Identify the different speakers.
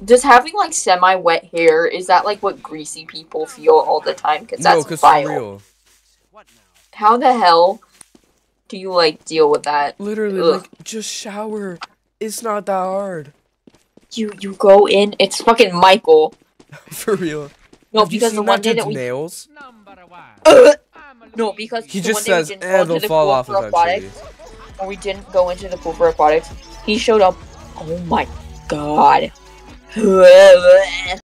Speaker 1: Does having like semi-wet hair, is that like what greasy people feel all the time? Because
Speaker 2: No,
Speaker 1: that's
Speaker 2: because for
Speaker 1: vile.
Speaker 2: real.
Speaker 1: How the hell do you like deal with that?
Speaker 2: Literally,
Speaker 1: Ugh.
Speaker 2: like, just shower. It's not that hard.
Speaker 1: You go in, it's fucking Michael.
Speaker 2: For real.
Speaker 1: No,
Speaker 2: Have you
Speaker 1: because
Speaker 2: seen
Speaker 1: the one
Speaker 2: that
Speaker 1: day
Speaker 2: dude's
Speaker 1: that we
Speaker 2: nails?
Speaker 1: no, because
Speaker 2: He
Speaker 1: the
Speaker 2: just
Speaker 1: one day we
Speaker 2: says,
Speaker 1: didn't go
Speaker 2: they'll
Speaker 1: into the
Speaker 2: fall
Speaker 1: pool
Speaker 2: off
Speaker 1: for
Speaker 2: eventually.
Speaker 1: aquatics, or we didn't go into the pool for aquatics. He showed up. Oh my god.